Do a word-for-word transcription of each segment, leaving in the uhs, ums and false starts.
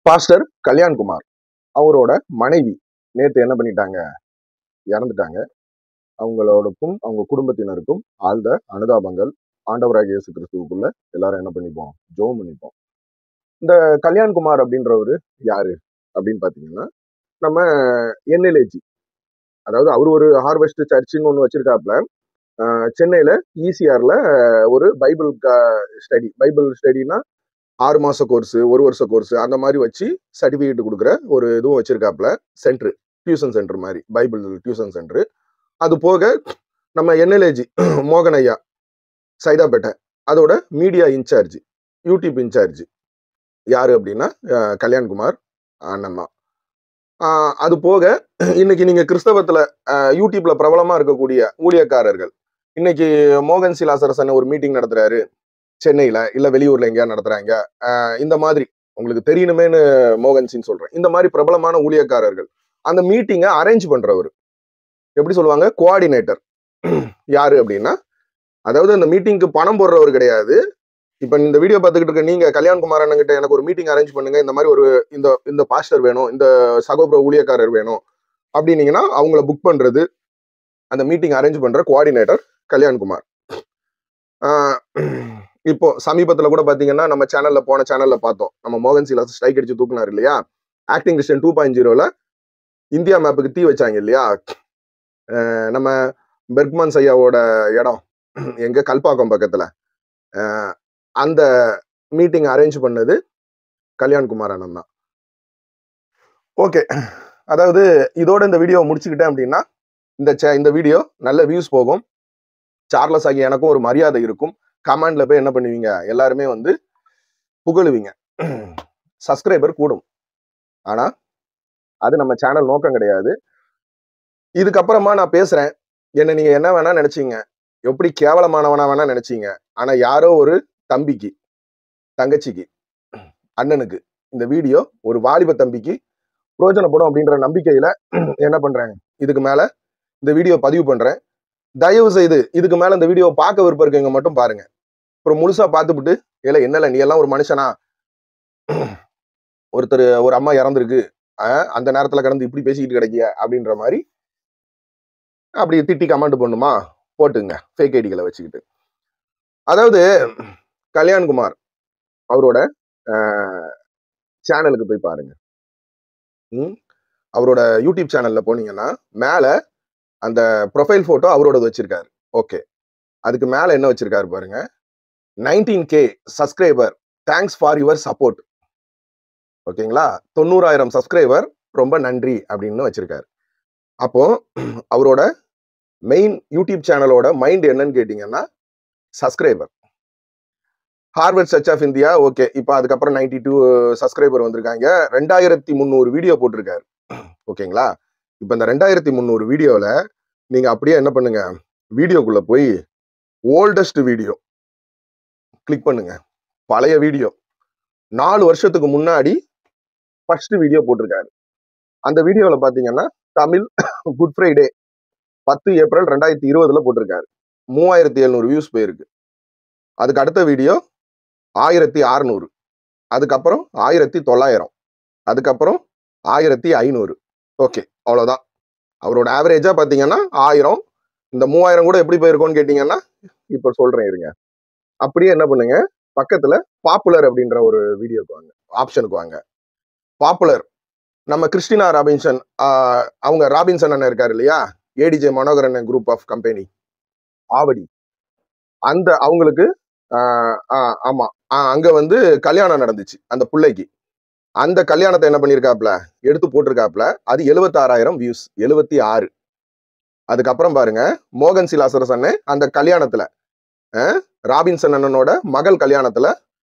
Pastor Kalyankumar அவரோட மனைவி நேத்து என்ன பண்ணிட்டாங்க, இறந்துட்டாங்க. அவங்களோடக்கும் அவங்க குடும்பத்தினருக்கும் ஆழ்ந்த அனுதாபங்கள். ஆண்டவராகிய இயேசு கிறிஸ்துவுக்குள்ள எல்லாரும் என்ன பண்ணிப்போம், ஜெபம் பண்ணிப்போம். இந்த கல்யாண்குமார் அப்படின்றவரு யாரு அப்படின்னு பாத்தீங்கன்னா, நம்ம என்எல்ஏஜி, அதாவது அவர் ஒரு ஹார்வெஸ்ட் சர்ச்சுன்னு ஒன்று வச்சிருக்காப்ல. அஹ் சென்னையில ஈசிஆர்ல ஒரு பைபிள் ஸ்டடி பைபிள் ஸ்டடினா ஆறு மாச கோர்ஸ், ஒரு வருஷ கோர்ஸ் அந்த மாதிரி வச்சு சர்டிபிகேட் கொடுக்குற ஒரு இதுவும் வச்சிருக்காப்ல. சென்டர், டியூஷன் சென்டர் மாதிரி, பைபிள் டியூஷன் சென்டர். அது போக நம்ம என்எல்ஏஜி மோகன் ஐயா சைதாப்பேட்டை, அதோட மீடியா இன்சார்ஜ், யூடியூப் இன்சார்ஜ் யாரு அப்படின்னா அஹ் கல்யாண்குமார் அண்ணன் தான். ஆஹ் அது போக இன்னைக்கு நீங்க கிறிஸ்தவத்துல அஹ் யூடியூப்ல பிரபலமா இருக்கக்கூடிய ஊழியக்காரர்கள், இன்னைக்கு மோகன் சிலாசரசன் ஒரு மீட்டிங் நடத்துறாரு சென்னையில, இல்ல வெளியூர்ல எங்கேயா நடத்துறாங்க, ஆஹ் இந்த மாதிரி உங்களுக்கு தெரியணுமேனு மோகன்சின்னு சொல்றேன். இந்த மாதிரி பிரபலமான ஊழியக்காரர்கள் அந்த மீட்டிங்கை அரேஞ்ச் பண்றவர், எப்படி சொல்லுவாங்க, கோஆர்டினேட்டர். யாரு அப்படின்னா, அதாவது அந்த மீட்டிங்க்கு பணம் போடுறவர் கிடையாது. இப்ப இந்த வீடியோ பார்த்துக்கிட்டு இருக்க நீங்க கல்யாண்குமார் அண்ணன் கிட்ட எனக்கு ஒரு மீட்டிங் அரேஞ்ச் பண்ணுங்க, இந்த மாதிரி ஒரு இந்த இந்த பாஸ்டர் வேணும், இந்த சகோபுர ஊழியக்காரர் வேணும் அப்படின்னீங்கன்னா அவங்கள புக் பண்றது, அந்த மீட்டிங் அரேஞ்ச் பண்ற கோஆர்டினேட்டர் கல்யாண்குமார். ஆஹ் இப்போ சமீபத்துல கூட பாத்தீங்கன்னா நம்ம சேனல்ல, போன சேனல்ல பார்த்தோம், நம்ம மோகன் சிலாஸ் ஸ்ட்ரைக் அடிச்சு தூக்குனாரு இல்லையா, ஆக்டிங் கிறிஸ்டியன் டூ பாயிண்ட் ஜீரோல இந்தியா மேப்புக்கு தீ வச்சாங்க இல்லையா. அஹ் நம்ம பெர்க்மன்ஸ் ஐயாவோட இடம் எங்க கல்பாக்கம் பக்கத்துல, அஹ் அந்த மீட்டிங் அரேஞ்ச் பண்ணது கல்யாண்குமார் அண்ணன் தான். ஓகே, அதாவது இதோட இந்த வீடியோ முடிச்சுக்கிட்டேன் அப்படின்னா இந்த சே- இந்த வீடியோ நல்ல வியூஸ் போகும். சார்லஸ் ஆகிய எனக்கும் ஒரு மரியாதை இருக்கும். கமெண்ட்ல போய் என்ன பண்ணுவீங்க, எல்லாருமே வந்து புகழுவீங்க, சப்ஸ்கிரைபர் கூடும். ஆனா அது நம்ம சேனல் நோக்கம் கிடையாது. இதுக்கப்புறமா நான் பேசுறேன், என்ன நீங்க என்ன வேணா நினைச்சீங்க, எப்படி கேவலமானவனா வேணா நினைச்சீங்க. ஆனா யாரோ ஒரு தம்பிக்கு, தங்கச்சிக்கு, அண்ணனுக்கு இந்த வீடியோ ஒரு வாலிப தம்பிக்கு பிரயோஜனப்படும் அப்படின்ற நம்பிக்கையில என்ன பண்றேன், இதுக்கு மேல இந்த வீடியோ பதிவு பண்றேன். தயவு செய்து இதுக்கு மேல இந்த வீடியோ பார்க்க விருப்பம் இருக்கவங்க மட்டும் பாருங்க. அப்புறம் முழுசா பார்த்துவிட்டு, இல்ல என்னல நீ எல்லாம் ஒரு மனுஷனா, ஒருத்தர் ஒரு அம்மா இறந்துருக்கு, அஹ் அந்த நேரத்துல கடந்து இப்படி பேசிக்கிட்டு கிடைக்கிய அப்படின்ற மாதிரி அப்படி திட்டி கமெண்ட் பண்ணுமா, போட்டுங்க ஃபேக் ஐடிகளை வச்சுக்கிட்டு. அதாவது கல்யாண்குமார் அவரோட சேனலுக்கு போய் பாருங்க. ம், அவரோட யூடியூப் சேனல்ல போனீங்கன்னா மேல அந்த ப்ரொஃபைல் போட்டோ அவரோடது வச்சிருக்காரு. ஓகே, அதுக்கு மேல என்ன வச்சிருக்காரு பாருங்க, nineteen K subscriber, thanks for your support. ஓகேங்களா, தொண்ணூறாயிரம் சப்ஸ்கிரைபர், ரொம்ப நன்றி அப்படின்னு வச்சிருக்காரு. அப்போ அவரோட மெயின் யூடியூப் சேனலோட மைண்ட் என்னன்னு கேட்டீங்கன்னா subscriber. Harvard church of India, okay, இப்போ அதுக்கப்புறம் நைன்டி டூ சப்ஸ்கிரைபர் வந்திருக்காங்க. ரெண்டாயிரத்தி முந்நூறு வீடியோ போட்டிருக்காரு. ஓகேங்களா, இப்போ இந்த ரெண்டாயிரத்தி முந்நூறு வீடியோல நீங்க அப்படியே என்ன பண்ணுங்க, வீடியோக்குள்ள போய் ஓல்டஸ்ட் வீடியோ கிளிக் பண்ணுங்க. பழைய வீடியோ நாலு வருஷத்துக்கு முன்னாடி ஃபர்ஸ்ட் வீடியோ போட்டிருக்காரு. அந்த வீடியோல பாத்தீங்கன்னா தமிழ் குட் ஃப்ரைடே பத்து ஏப்ரல் ரெண்டாயிரத்தி இருபதுல போட்டிருக்காரு. மூவாயிரத்தி எழுநூறு வியூஸ் போயிருக்கு. அதுக்கு அடுத்த வீடியோ ஆயிரத்தி அறுநூறு, அதுக்கப்புறம் ஆயிரத்தி தொள்ளாயிரம், அதுக்கப்புறம் ஆயிரத்தி ஐநூறு. ஓகே, அவ்வளவுதான். அவரோட ஆவரேஜா பாத்தீங்கன்னா ஆயிரம். இந்த மூவாயிரம் கூட எப்படி போயிருக்கோன்னு கேட்டீங்கன்னா இப்ப சொல்றேன் இருங்க. அப்படியே என்ன பண்ணுங்க, பக்கத்துல பாப்புலர் அப்படின்ற ஒரு வீடியோக்கு வாங்க, ஆப்ஷனுக்கு வாங்க. பாப்புலர் நம்ம கிறிஸ்டினா ராபின்சன், ஆஹ் அவங்க ராபின்சன் அண்ணன் இருக்காரு இல்லையா, ADJ Manoharan group of company Avadi, அந்த அவங்களுக்கு ஆஹ் ஆஹ் ஆமா ஆஹ் அங்க வந்து கல்யாணம் நடந்துச்சு அந்த பிள்ளைக்கு. அந்த கல்யாணத்தை என்ன பண்ணிருக்காப்ல, எடுத்து போட்டிருக்காப்ல. அது எழுபத்தி ஆறாயிரம் வியூஸ், எழுபத்தி ஆறு. அதுக்கப்புறம் பாருங்க, மோகன் சிலாசரஸ் அண்ணன் அந்த கல்யாணத்துல, அஹ், ராபின்சன் அண்ணனோட மகள் கல்யாணத்துல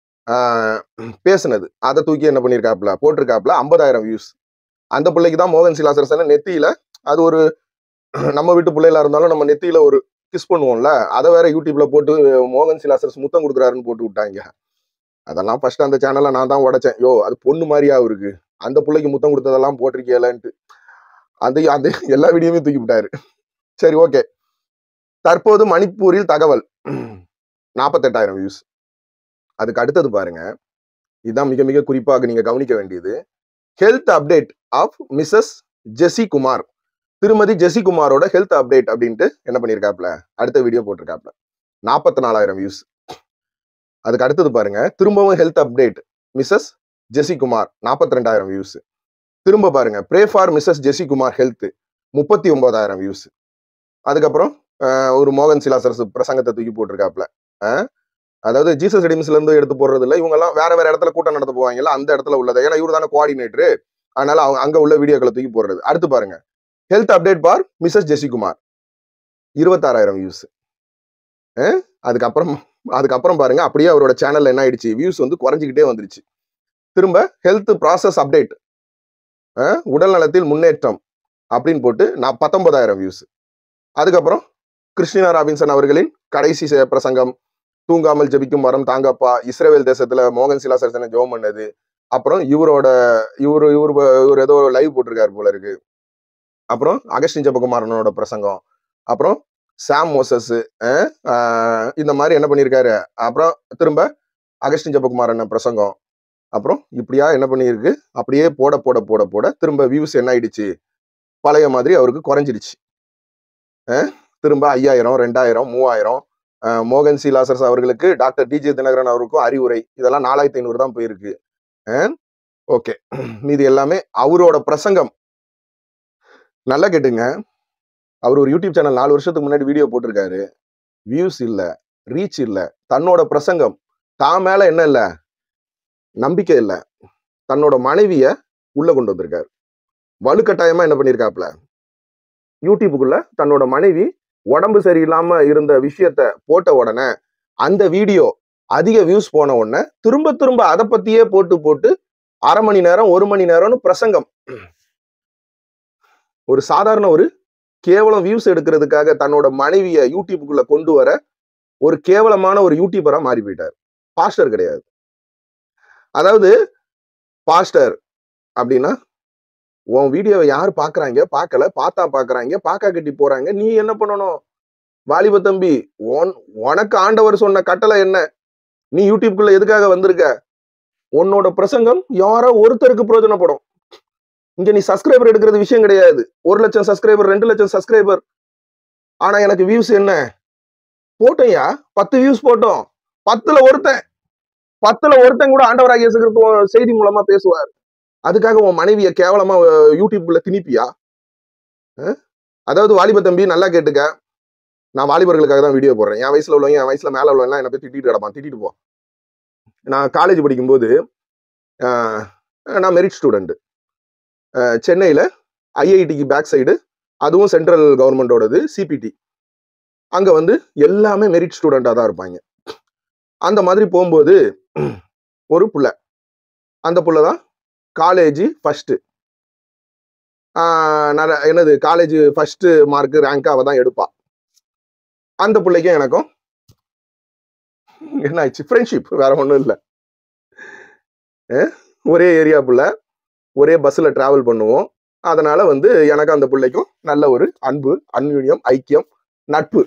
ஆஹ் பேசுனது, அதை தூக்கி என்ன பண்ணிருக்காப்ல, போட்டிருக்காப்ல. ஐம்பதாயிரம் வியூஸ். அந்த பிள்ளைக்கு தான் மோகன் சிலாசரஸ் அண்ணன் நெத்தியில, அது ஒரு நம்ம வீட்டு பிள்ளைகளா இருந்தாலும் நம்ம நெத்தியில ஒரு கிஸ் பண்ணுவோம்ல, அதை வேற யூடியூப்ல போட்டு மோகன் சிலாசரஸ் முத்தம் கொடுக்குறாருன்னு போட்டு விட்டாங்க. அதெல்லாம் ஃபர்ஸ்ட் அந்த சேனல்ல நான் தான் உடைச்சேன். யோ அது பொண்ணு மாதிரியா இருக்கு, அந்த பிள்ளைக்கு முத்தம் கொடுத்ததெல்லாம் போட்டிருக்கேன்ட்டு அது அந்த எல்லா வீடியோவையும் தூக்கி விட்டாரு. சரி, ஓகே. தற்போது மணிப்பூரில் தகவல், நாற்பத்தெட்டாயிரம் வியூஸ். அதுக்கு அடுத்தது பாருங்க, இதுதான் மிக மிக குறிப்பாக நீங்க கவனிக்க வேண்டியது. Health update of Mrs Jessie Kumar. திருமதி ஜெசி குமாரோட ஹெல்த் அப்டேட் அப்படின்ட்டு என்ன பண்ணியிருக்காப்ல, அடுத்த வீடியோ போட்டிருக்காப்ல. நாற்பத்தி நாலாயிரம் வியூஸ். அதுக்கு அடுத்தது பாருங்க, திரும்பவும் health update Mrs Jessie Kumar, நாற்பத்தி ரெண்டாயிரம் வியூஸ். திரும்ப பாருங்க, pray for Mrs Jessie Kumar health, முப்பத்தி ஒன்பதாயிரம் வியூஸ். அதுக்கப்புறம் ஒரு மோகன் சிலாசரசு பிரசங்கத்தை தூக்கி போட்டிருக்காப்ல. அதாவது ஜீசஸ் எடிம்ஸ்ல இருந்து எடுத்து போடுறது இல்லை, இவங்க எல்லாம் வேற வேற இடத்துல கூட்டம் நடத்த போவாங்கல்ல, அந்த இடத்துல உள்ளது. ஏன்னா இவரு தானே கோஆர்டினேட்டர், அதனால அவங்க அங்க உள்ள வீடியோக்களை தூக்கி போடுறது. அடுத்து பாருங்க, health update for Mrs Jessie Kumar, இருபத்தாறாயிரம் வியூஸ். அதுக்கப்புறம் அதுக்கப்புறம் பாருங்க, அப்படியே அவரோட சேனல்ல என்ன ஆயிடுச்சு, வியூஸ் வந்து குறைஞ்சிக்கிட்டே வந்துருச்சு. திரும்ப ஹெல்த் ப்ராசஸ் அப்டேட், உடல் நலத்தில் முன்னேற்றம் அப்படின்னு போட்டு நான் பத்தொன்பதாயிரம் வியூஸ். அதுக்கப்புறம் கிறிஸ்டினா ராபின்சன் அவர்களின் கடைசி பிரசங்கம், தூங்காமல் ஜெபிக்கும் மரம் தாங்கப்பா, இஸ்ரேல் தேசத்துல மோகன் சிலாசரசனை ஜெபம் பண்ணது. அப்புறம் இவரோட இவரு இவரு இவர் ஏதோ லைவ் போட்டிருக்காரு போல இருக்கு. அப்புறம் அகஸ்டின் ஜெபகுமாரனோட பிரசங்கம், அப்புறம் சாம் மோசஸ், இந்த மாதிரி என்ன பண்ணியிருக்காரு. அப்புறம் திரும்ப அகஸ்டின் ஜெபகுமாரன் பிரசங்கம். அப்புறம் இப்படியா என்ன பண்ணியிருக்கு, அப்படியே போட போட போட போட திரும்ப வியூஸ் என்ன ஆயிடுச்சு, பழைய மாதிரி அவருக்கு குறைஞ்சிடுச்சு. திரும்ப ஐயாயிரம், ரெண்டாயிரம், மூவாயிரம். மோகன் சி லாசரஸ் அவர்களுக்கு டாக்டர் டி ஜே தினகரன் அவருக்கும் அறிவுரை, இதெல்லாம் நாலாயிரத்தி ஐநூறு தான் போயிருக்கு. ஓகே, மீது எல்லாமே அவரோட பிரசங்கம். நல்லா கேட்டுங்க, அவர் ஒரு யூடியூப் சேனல் நாலு வருஷத்துக்கு முன்னாடி வீடியோ போட்டிருக்காரு. வியூஸ் இல்ல, ரீச் இல்ல. தன்னோட பிரசங்கம், தான் மேல என்ன இல்ல, நம்பிக்கை இல்ல. தன்னோட மனைவிய உள்ள கொண்டு வந்திருக்காரு. வலுக்கட்டாயமா என்ன பண்ணிருக்காப்ல, யூடியூபுக்குள்ள தன்னோட மனைவி உடம்பு சரியில்லாம இருந்த விஷயத்த போட்ட உடனே அந்த வீடியோ அதிக வியூஸ் போன உடனே திரும்ப திரும்ப அதை பத்தியே போட்டு போட்டு அரை மணி நேரம் ஒரு மணி நேரம்னு பிரசங்கம். ஒரு சாதாரண ஒரு கேவலம் வியூஸ் எடுக்கிறதுக்காக தன்னோட மனைவிய யூடியூபுக்குள்ள கொண்டு வர ஒரு கேவலமான ஒரு யூடியூபரா மாறி போயிட்டார். பாஸ்டர் கிடையாது. அதாவது பாஸ்டர் அப்படின்னா, உன் வீடியோவை யாரு பாக்குறாங்க, பார்க்கல, பார்த்தா பாக்குறாங்க, பாக்கா கட்டி போறாங்க. நீ என்ன பண்ணணும், வாலிப தம்பி, உனக்கு ஆண்டவர் சொன்ன கட்டளை என்ன? நீ யூடியூப்குள்ள எதுக்காக வந்திருக்க? உன்னோட பிரசங்கம் யாரோ ஒருத்தருக்கு பிரயோஜனப்படும். இங்க நீ சப்ஸ்கிரைபர் எடுக்கிறது விஷயம் கிடையாது. ஒரு லட்சம் சப்ஸ்கிரைபர், ரெண்டு லட்சம் சப்ஸ்கிரைபர். ஆனா எனக்கு வியூஸ் என்ன போட்டோம்யா, பத்து வியூஸ் போட்டோம். பத்துல ஒருத்தன் பத்துல ஒருத்தன் கூட ஆண்டவராகிய இயேசு கிறிஸ்து செய்தி மூலமா பேசுவார். அதுக்காக உன் மனைவிய கேவலமா யூடியூப்ல திணிப்பியா? அதாவது வாலிப தம்பி, நல்லா கேட்டுக்க, நான் வாலிபர்களுக்காக தான் வீடியோ போடுறேன். என் வயசுல உள்ளவங்க, என் வயசுல மேல உள்ளவங்க என்ன போய் திட்டிட்டு கிடப்பான், திட்டிட்டு போ. நான் காலேஜ் படிக்கும்போது நான் மெரிட் ஸ்டூடெண்ட். சென்னையில ஐஐடிக்கு பேக் சைடு, அதுவும் சென்ட்ரல் கவர்மெண்டோடது, சிபிடி. அங்க வந்து எல்லாமே மெரிட் ஸ்டூடெண்டா தான் இருப்பாங்க. அந்த மாதிரி போகும்போது ஒரு புள்ள, அந்த புள்ள தான் காலேஜ் ஃபர்ஸ்ட், என்னது காலேஜ் ஃபர்ஸ்ட் மார்க் ரேங்க் அவ தான் எடுப்பா. அந்த பிள்ளைக்கும் எனக்கும் என்ன ஆயிடுச்சு, ஃப்ரெண்ட்ஷிப், வேற ஒன்றும் இல்லை. ஒரே ஏரியாக்குள்ள ஒரே பஸ்ல டிராவல் பண்ணுவோம். அதனால வந்து எனக்கு அந்த பிள்ளைக்கும் நல்ல ஒரு அன்பு, அந்யூன்யம், ஐக்கியம், நட்பு.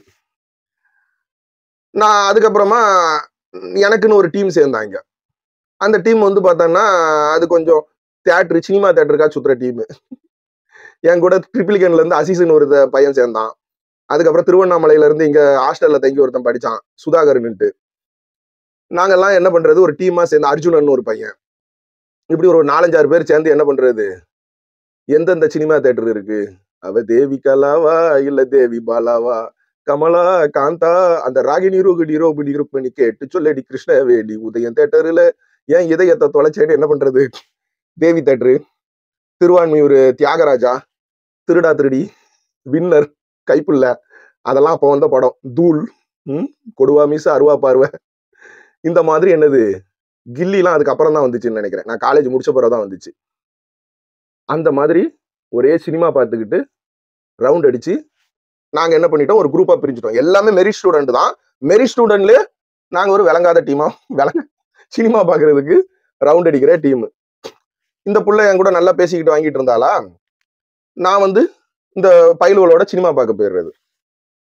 நான் அதுக்கப்புறமா எனக்குன்னு ஒரு டீம் சேர்ந்தாங்க. அந்த டீம் வந்து பார்த்தோன்னா அது கொஞ்சம் தியேட்டர், சினிமா தியேட்டருக்கா சுத்துற டீம். என் கூட ட்ரிபிளிகன்ல இருந்து அசிஸ்ன்னு ஒரு பையன் சேர்ந்தான். அதுக்கப்புறம் திருவண்ணாமலையில இருந்து இங்க ஹாஸ்டல்ல தங்கி ஒருத்தன் படிச்சான், சுதாகர்ன்ட்டு. நாங்கெல்லாம் என்ன பண்றது, ஒரு டீமா சேர்ந்து அர்ஜுனன் ஒரு பையன், இப்படி ஒரு நாலஞ்சாறு பேர் சேர்ந்து என்ன பண்றது, எந்தெந்த சினிமா தியேட்டர் இருக்கு, அவ தேவி கலாவா இல்ல தேவி பாலாவா, கமலா காந்தா, அந்த ராகினி ரோகிணி ரோபிணி ருக்மணி கேட்டு சொல்லடி கிருஷ்ணவேணி, உதயம் தியேட்டர்ல ஏன் இதயத்தை தொலைச்சேன்னு என்ன பண்றது, தேவி தியேட்டரு, திருவான்மியூர் தியாகராஜா, திருடா திருடி, வின்னர், கைப்புள்ள, அதெல்லாம் அப்போ வந்த படம். தூள், ம் கொடுவா மீச அருவா பார்வை, இந்த மாதிரி என்னது கில்லிலாம் அதுக்கப்புறம் தான் வந்துச்சுன்னு நினைக்கிறேன். நான் காலேஜ் முடிச்ச பிறகு தான் வந்துச்சு. அந்த மாதிரி ஒரே சினிமா பார்த்துக்கிட்டு ரவுண்ட் அடிச்சு நாங்க என்ன பண்ணிட்டோம், ஒரு குரூப்பா பிரிஞ்சுட்டோம். எல்லாமே மெரிட் ஸ்டூடெண்ட் தான். மெரிட் ஸ்டூடெண்ட்லயே நாங்க ஒரு விளங்காத டீமா, விளங்க சினிமா பாக்குறதுக்கு ரவுண்ட் அடிக்கிற டீம். இந்த புள்ள என் கூட நல்லா பேசிக்கிட்டு வாங்கிட்டு இருந்தாளா, நான் வந்து இந்த பயில்களோட சினிமா பார்க்க போயிடுறது.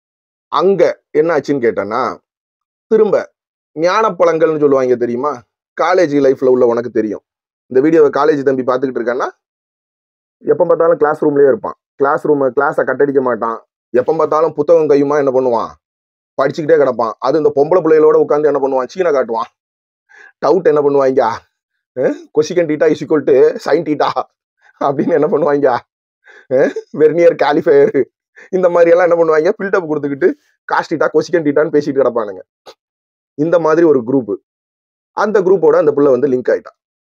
அங்க என்ன ஆச்சுன்னு கேட்டேன்னா, திரும்ப ஞானப்பழங்கள்னு சொல்லுவாங்க தெரியுமா, காலேஜ் லைஃப்ல உள்ள உனக்கு தெரியும். இந்த வீடியோவை காலேஜ் தம்பி பார்த்துக்கிட்டு இருக்கான்னா எப்போ பார்த்தாலும் கிளாஸ் ரூம்லயே இருப்பான். கிளாஸ் ரூம் கிளாஸை கட்டடிக்க மாட்டான். எப்போ பார்த்தாலும் புத்தகம் கையுமா என்ன பண்ணுவான், படிச்சுக்கிட்டே கிடப்பான். அது இந்த பொம்பளை பிள்ளைகளோட உட்காந்து என்ன பண்ணுவான், சீனை காட்டுவான். டவுட் என்ன பண்ணுவாங்க, cosecant theta is equal to sine theta அப்படின்னு என்ன பண்ணுவாங்க, வெர்னியர் காலிஃபயர் இந்த மாதிரி எல்லாம் என்ன பண்ணுவாங்க, பில்டப் கொடுத்துக்கிட்டு காஸ் டீட்டா கொசிகன் டீட்டான்னு பேசிட்டு கிடப்பானுங்க. இந்த மாதிரி ஒரு குரூப். அந்த குரூப்போட அந்த பிள்ளை வந்து லிங்க் ஆயிட்டான்.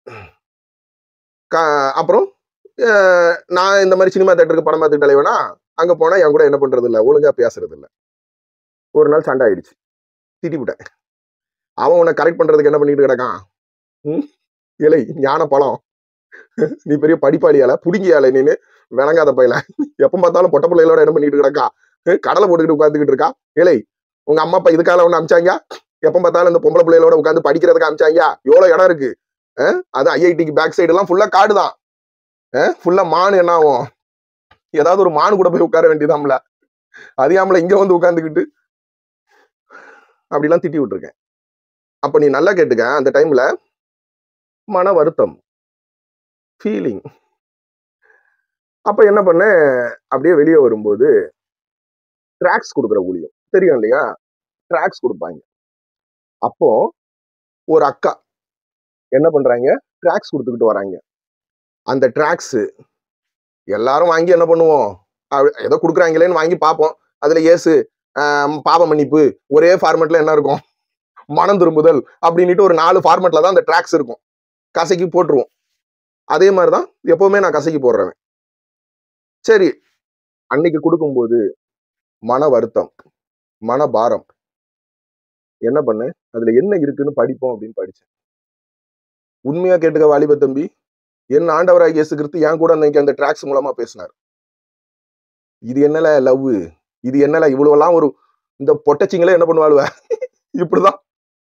அப்புறம் நான் இந்த மாதிரி சினிமா தேட்டருக்கு படம் பார்த்துட்டு தலைவனா அங்க போனா என் கூட என்ன பண்றது இல்லை, ஒழுங்கா பேசுறது இல்லை. ஒரு நாள் சண்டை ஆயிடுச்சு, திட்டி விட்டேன். அவன் உன்னை கரெக்ட் பண்றதுக்கு என்ன பண்ணிட்டு கிடக்கான், ம் இலை ஞான பழம், நீ பெரிய படிப்பாளியால புடுங்கியால நீனு விளங்காத பையில எப்ப பார்த்தாலும் பொட்ட பிள்ளைகளோட என்ன பண்ணிட்டு கிடக்கா, கடலை போட்டுக்கிட்டு உட்காந்துக்கிட்டு இருக்கா. இலை உங்க அம்மா அப்பா இதுக்காக ஒண்ணு அமிச்சாங்க, எப்ப பார்த்தாலும் இந்த பொம்பளை பிள்ளைகளோட உட்காந்து படிக்கிறதுக்கு அமிச்சாங்க. எவ்வளவு இடம் இருக்கு, அது ஐஐடிக்கு பேக் சைடு எல்லாம் ஃபுல்லா காடு தான், ஃபுல்லா மானு. என்ன ஆகும், ஏதாவது ஒரு மானு கூட போய் உட்கார வேண்டியதாம்ல, அதிகாமல இங்க வந்து உட்காந்துக்கிட்டு அப்படிலாம் திட்டி விட்டுருக்கேன். அப்ப நீ நல்லா கேட்டுக்க, அந்த டைம்ல மன வருத்தம், ஃபீலிங். அப்ப என்ன பண்ண, அப்படியே வெளியே வரும்போது ட்ராக்ஸ் கொடுக்குற ஊழியம் தெரியும் இல்லையா, ட்ராக்ஸ் கொடுப்பாங்க. அப்போ ஒரு அக்கா என்ன பண்றாங்க, ட்ராக்ஸ் கொடுத்துக்கிட்டு வராங்க. அந்த ட்ராக்ஸ் எல்லாரும் வாங்கி என்ன பண்ணுவோம், ஏதோ கொடுக்குறாங்களேன்னு வாங்கி பார்ப்போம். அதுல ஏசு பாவ மன்னிப்பு ஒரே ஃபார்மெட்ல என்ன இருக்கும், மனம் திரும்புதல் அப்படின்ட்டு ஒரு நாலு ஃபார்மெட்ல தான் அந்த ட்ராக்ஸ் இருக்கும். கசைக்கு போட்டுருவோம். அதே மாதிரிதான் எப்பவுமே நான் கசைக்கு போடுறேன். சரி, அன்னைக்கு கொடுக்கும்போது மன வருத்தம், மன பாரம். என்ன பண்ணு, அதுல என்ன இருக்குன்னு படிப்போம் அப்படின்னு படிச்சேன். உண்மையா கேட்டுக்க வாலிப தம்பி, என் ஆண்டவராக இயேசு கிறிஸ்து என் கூட அன்னைக்கு அந்த ட்ராக்ஸ் மூலமா பேசினார். இது என்னல லவ், இது என்னல இவ்வளவு எல்லாம் ஒரு இந்த பொட்டச்சிங்களே என்ன பண்ணுவாளுவ, இப்படிதான்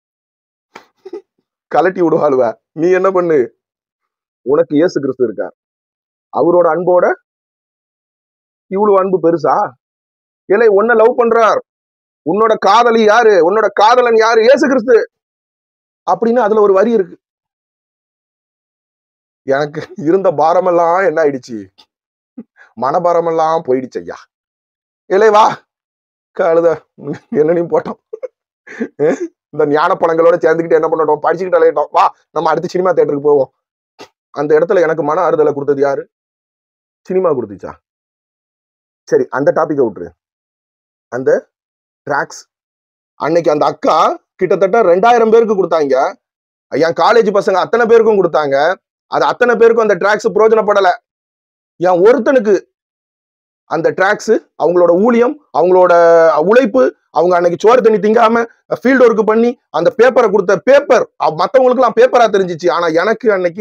கலட்டி விடுவாளுவ. நீ என்ன பண்ணு, உனக்கு இயேசு கிறிஸ்து இருக்கார், அவரோட அன்போட இவ்வளவு அன்பு பெருசா, இல்லை உன்னை லவ் பண்றார், உன்னோட காதலி யாரு, உன்னோட காதலன் யாரு, இயேசு கிறிஸ்து அப்படின்னு அதுல ஒரு வரி இருக்கு. எனக்கு இருந்த பாரமெல்லாம் என்ன ஆயிடுச்சு, மனபாரமெல்லாம் போயிடுச்சு ஐயா. இல்லை வா கழுத என்னனையும் போட்டோம், இந்த ஞான பழங்களோட சேர்ந்துக்கிட்டு என்ன பண்ணட்டும், படிச்சுக்கிட்டு அலையிட்டோம், வா நம்ம அடுத்து சினிமா தியேட்டருக்கு போவோம். அந்த இடத்துல எனக்கு மன ஆறுதலை கொடுத்தது யாரு, சினிமா கொடுத்துச்சா? சரி, அந்த டாபிக்கை விட்டுரு. அந்த ட்ராக்ஸ் அன்னைக்கு அந்த அக்கா கிட்டத்தட்ட ரெண்டாயிரம் பேருக்கு கொடுத்தாங்க. என் காலேஜ் பசங்க அத்தனை பேருக்கும் கொடுத்தாங்க. அது அத்தனை பேருக்கும் அந்த ட்ராக்ஸ் பிரயோஜனப்படல. என் ஒருத்தனுக்கு அந்த ட்ராக்ஸ், அவங்களோட ஊழியம், அவங்களோட உழைப்பு, அவங்க அன்னைக்கு சோறு தண்ணி திங்காம ஃபீல்டு ஒர்க் பண்ணி அந்த பேப்பரை கொடுத்த பேப்பர் மற்றவங்களுக்கு எல்லாம் பேப்பரா தெரிஞ்சிச்சு. ஆனா எனக்கு அன்னைக்கு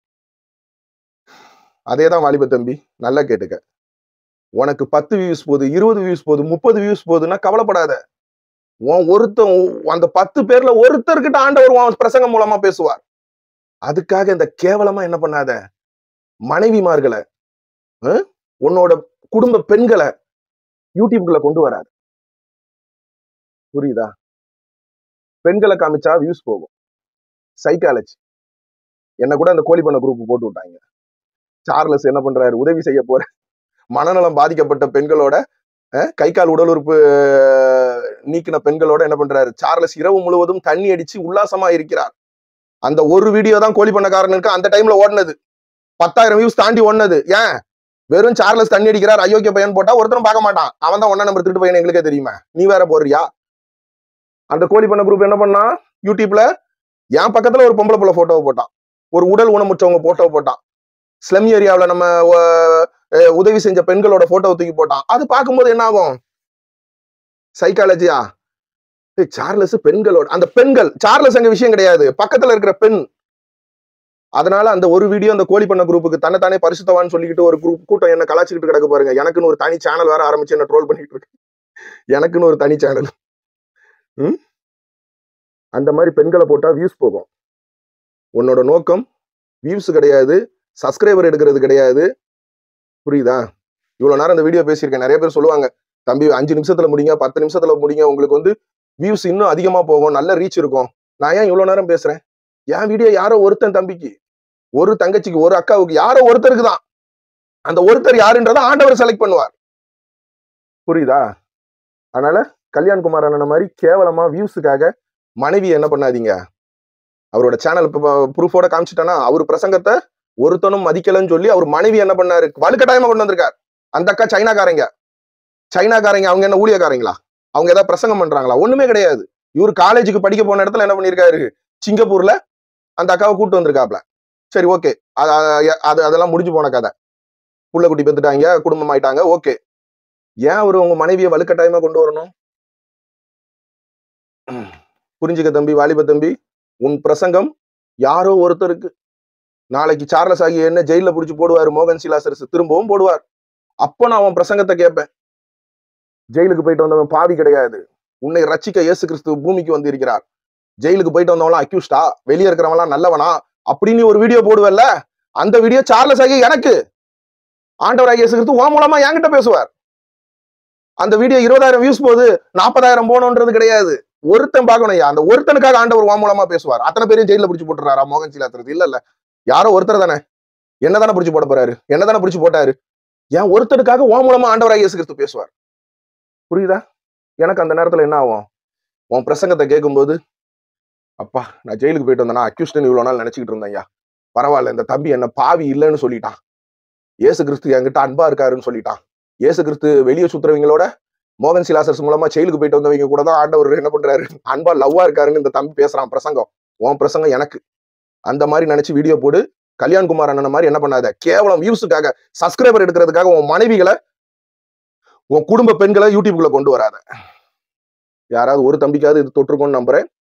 அதேதான் வாலிப தம்பி, நல்லா கேட்டுக்க. உனக்கு பத்து வியூஸ் போகுது, இருபது வியூஸ் போகுது, முப்பது வியூஸ் போகுதுன்னா கவலைப்படாத. உன் ஒருத்தன் அந்த பத்து பேர்ல ஒருத்தர்கிட்ட ஆண்டவர் பிரசங்கம் மூலமா பேசுவார். அதுக்காக இந்த கேவலமா என்ன பண்ணாத, மனைவிமார்களை, உன்னோட குடும்ப பெண்களை யூடியூப்ல கொண்டு வராது. புரியுதா? பெண்களை காமிச்சா வியூஸ் போகும். சைக்காலஜி என்ன கூட அந்த கோழி பண்ண குரூப் போட்டு விட்டாங்க. சார்லஸ் என்ன பண்றாரு, உதவி செய்ய போற மனநலம் பாதிக்கப்பட்ட பெண்களோட, கை கால் உடல் உறுப்பு நீக்கின பெண்களோட என்ன பண்றாரு, சார்லஸ் இரவு முழுவதும் தண்ணி அடிச்சு உல்லாசமா இருக்கிறார். அந்த ஒரு வீடியோ தான் கோழி பண்ணக்காரனுக்கு அந்த டைம்ல ஓடினது, பத்தாயிரம் வியூஸ் தாண்டி ஓடினது. ஏன், வெறும் சார்லஸ் தண்ணி அடிக்கிறார் அயோக்கிய பையன் போட்டா ஒருத்தரும் பார்க்க மாட்டான். அவன் தான் ஒன்னா நம்பர் திருட்டு பையன், எங்களுக்கே தெரியுமா, நீ வேற போடுறியா? அந்த கோழி பண்ண குரூப் என்ன பண்ணா, யூடியூப்ல என் பக்கத்துல ஒரு பொம்பளை புள்ள போட்டோவை போட்டான், ஒரு உடல் ஊனமுற்றவங்க போட்டோவை போட்டான், ஸ்லம் ஏரியாவில் நம்ம உதவி செஞ்ச பெண்களோட போட்டோ தூக்கி போட்டான். அது பார்க்கும்போது என்ன ஆகும், சைக்காலஜியா, சார்லஸ் பெண்களோட, அந்த பெண்கள் சார்லஸ் அங்க விஷயம் கிடையாது, பக்கத்துல இருக்கிற பெண். அதனால அந்த ஒரு வீடியோ அந்த கோழி பண்ண குரூப்புக்கு தன்னைத்தானே பரிசுத்தவான்னு சொல்லிக்கிட்டு ஒரு குரூப் கூட்டம் என்ன கலாச்சிக்கிட்டு கிடக்க பாருங்க. எனக்குன்னு ஒரு தனி சேனல் வேற ஆரம்பிச்சு என்ன ட்ரோல் பண்ணிட்டு இருக்கு, எனக்குன்னு ஒரு தனி சேனல். ம் அந்த மாதிரி பெண்களை போட்டா வியூஸ் போகும். உன்னோட நோக்கம் வியூஸ் கிடையாது, சப்ஸ்கிரைபர் எடுக்கிறது கிடையாது. புரியுதா? இவ்வளவு நேரம் இந்த வீடியோ பேசியிருக்கேன். நிறைய பேர் சொல்லுவாங்க, தம்பி அஞ்சு நிமிஷத்துல முடிங்க, பத்து நிமிஷத்துல முடிங்க, உங்களுக்கு வந்து வியூஸ் இன்னும் அதிகமா போகும், நல்ல ரீச் இருக்கும். நான் ஏன் இவ்வளவு நேரம் பேசுறேன்? என் வீடியோ யாரோ ஒருத்தன் தம்பிக்கு, ஒரு தங்கச்சிக்கு, ஒரு அக்காவுக்கு, யாரோ ஒருத்தருக்கு தான். அந்த ஒருத்தர் யாருன்றதை ஆண்டவர் செலக்ட் பண்ணுவார். புரியுதா? அதனால கல்யாண்குமார் அண்ணன் மாதிரி கேவலமா வியூஸுக்காக மனைவி என்ன பண்ணாதீங்க. அவரோட சேனல் ப்ரூஃபோட காமிச்சிட்டானா, அவர் பிரசங்கத்தை ஒருத்தனும் மதிக்கலன்னு சொல்லி அவர் மனைவி என்ன பண்ணாரு, வலுக்கட்டாயமா கொண்டு வந்திருக்காரு. அந்த அக்கா சைனாக்காரங்க, சைனாக்காரங்க அவங்க என்ன ஊழியக்காரங்களா? அவங்க ஏதாவது பிரசங்கம் பண்றாங்களா? ஒண்ணுமே கிடையாது. இவர் காலேஜுக்கு படிக்க போன இடத்துல என்ன பண்ணிருக்காரு, சிங்கப்பூர்ல அந்த அக்காவை கூட்டு வந்திருக்காப்ல. சரி, ஓகே, அது அதெல்லாம் முடிஞ்சு போன கதை. புள்ள குட்டி பெத்துட்டாங்க, குடும்பம் ஆயிட்டாங்க, ஓகே. ஏன் அவரு உங்க மனைவியை வலுக்கட்டாயமா கொண்டு வரணும்? புரிஞ்சுக்க தம்பி, வாலிப தம்பி, உன் பிரசங்கம் யாரோ ஒருத்தருக்கு. நாளைக்கு சார்லஸ் ஆகிய என்ன ஜெயில புடிச்சு போடுவாரு மோகன் சிலாசரசு, திரும்பவும் போடுவார். அப்போ நான் அவன் பிரசங்கத்தை கேட்பேன். ஜெயிலுக்கு போயிட்டு வந்தவன் பாவி கிடையாது. உன்னை ரட்சிக்க இயேசு கிறிஸ்து பூமிக்கு வந்து இருக்கிறார். ஜெயிலுக்கு போயிட்டு வந்தவங்களாம் அக்யூஸ்டா, வெளியே இருக்கிறவங்களாம் நல்லவனா அப்படின்னு ஒரு வீடியோ போடுவல்ல, அந்த வீடியோ சார்லஸ் ஆகிய எனக்கு ஆண்டவராகிய இயேசு கிறிஸ்து உன் மூலமா என்கிட்ட பேசுவார். அந்த வீடியோ இருபதாயிரம் வியூஸ் போகுது, நாற்பதாயிரம் போனோன்றது கிடையாது. ஒருத்தன் பார்க்கணும், அந்த ஒருத்தனுக்காக ஆண்டவர் உன் மூலமா பேசுவார். அத்தனை பேரையும் ஜெயில பிடிச்சு போட்டுறாரா மோகன் சிலாசரசு? இல்ல இல்ல, யாரோ ஒருத்தர் தானே. என்னதானே பிடிச்சு போட போறாரு, என்னதானே பிடிச்சு போட்டாரு. ஏன் ஒருத்தனுக்காக உன் மூலமா ஆண்டவராகிய இயேசு கிறிஸ்து பேசுவார். புரியுதா? எனக்கு அந்த நேரத்துல என்ன ஆகும், உன் பிரசங்கத்தை கேட்கும்போது, அப்பா நான் ஜெயிலுக்கு போயிட்டு வந்தேன்னா அக்யூஸ்டன் இவ்வளவு நாள் நினைச்சுக்கிட்டு இருந்தேன். பரவாயில்ல, இந்த தம்பி என்ன பாவி இல்லைன்னு சொல்லிட்டான். இயேசு கிறிஸ்து என்கிட்ட அன்பா இருக்காருன்னு சொல்லிட்டான். இயேசு கிறிஸ்து வெளியே சுத்துறவங்களோட மோகன் சிலாசரசு மூலமா ஜெயிலுக்கு போயிட்டு வந்தவங்க கூட தான் ஆண்டவர் என்ன பண்றாரு, அன்பா லவ்வா இருக்காருன்னு இந்த தம்பி பேசுறான். பிரசங்கம் உன் பிரசங்கம் எனக்கு. அந்த மாதிரி நினைச்சு வீடியோ போடு. கல்யாண்குமார் அண்ணன் மாதிரி என்ன பண்ணாத, கேவலம் வியூஸுக்காக, சப்ஸ்கிரைபர் எடுக்கிறதுக்காக உன் மனைவிகளை, உன் குடும்ப பெண்களை யூடியூப்குள்ள கொண்டு வராத. யாராவது ஒரு தம்பிக்காவது இது தொற்றுக்கோன்னு நம்புறேன்.